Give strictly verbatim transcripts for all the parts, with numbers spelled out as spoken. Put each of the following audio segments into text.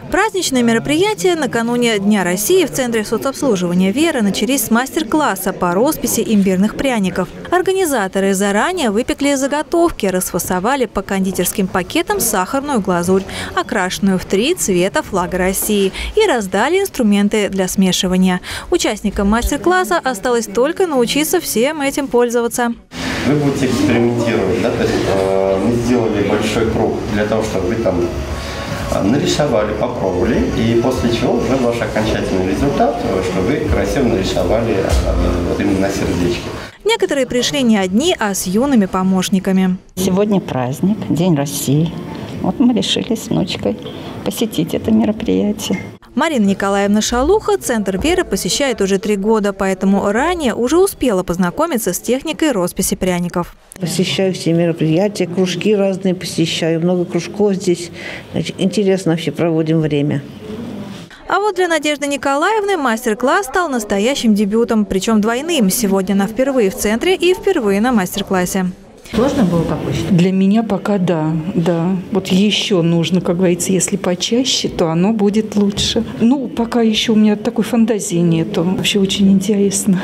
Праздничные мероприятия накануне Дня России в Центре соцобслуживания «Вера» начались с мастер-класса по росписи имбирных пряников. Организаторы заранее выпекли заготовки, расфасовали по кондитерским пакетам сахарную глазурь, окрашенную в три цвета флага России, и раздали инструменты для смешивания. Участникам мастер-класса осталось только научиться всем этим пользоваться. Вы будете экспериментировать, да? То есть, э, мы сделали большой круг для того, чтобы вы там нарисовали, попробовали, и после чего уже ваш окончательный результат, что вы красиво нарисовали вот именно на сердечке. Некоторые пришли не одни, а с юными помощниками. Сегодня праздник, День России. Вот мы решили с внучкой посетить это мероприятие. Марина Николаевна Шалуха Центр «Вера» посещает уже три года, поэтому ранее уже успела познакомиться с техникой росписи пряников. Посещаю все мероприятия, кружки разные посещаю, много кружков здесь. Значит, интересно вообще проводим время. А вот для Надежды Николаевны мастер-класс стал настоящим дебютом, причем двойным. Сегодня она впервые в центре и впервые на мастер-классе. Сложно было попозже? Для меня пока да, да. Вот еще нужно, как говорится, если почаще, то оно будет лучше. Ну, пока еще у меня такой фантазии нету. Вообще очень интересно.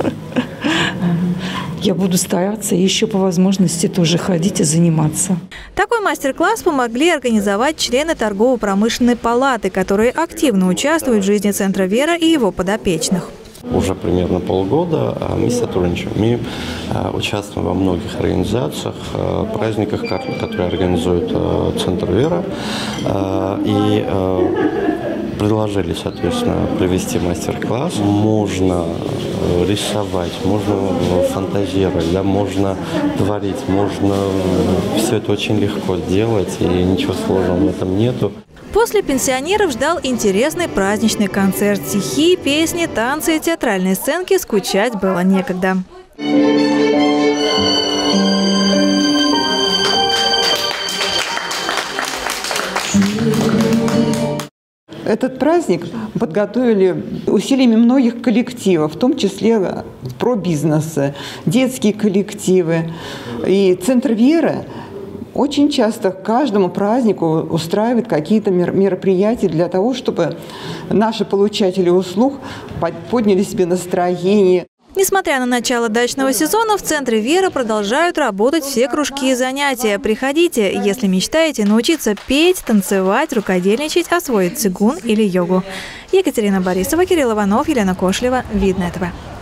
Я буду стараться еще по возможности тоже ходить и заниматься. Такой мастер-класс помогли организовать члены торгово-промышленной палаты, которые активно участвуют в жизни Центра «Вера» и его подопечных. Уже примерно полгода мы сотрудничаем. Мы участвуем во многих организациях, праздниках, которые организует Центр «Вера». И предложили, соответственно, провести мастер-класс. Можно рисовать, можно фантазировать, да, можно творить, можно все это очень легко сделать, и ничего сложного в этом нету. После пенсионеров ждал интересный праздничный концерт. Стихи, песни, танцы и театральные сценки скучать было некогда. Этот праздник подготовили усилиями многих коллективов, в том числе про бизнесы, детские коллективы. И Центр «Вера» очень часто к каждому празднику устраивает какие-то мероприятия для того, чтобы наши получатели услуг подняли себе настроение. Несмотря на начало дачного сезона, в Центре «Вера» продолжают работать все кружки и занятия. Приходите, если мечтаете научиться петь, танцевать, рукодельничать, освоить цигун или йогу. Екатерина Борисова, Кирилл Иванов, Елена Кошлева. Видное ТВ.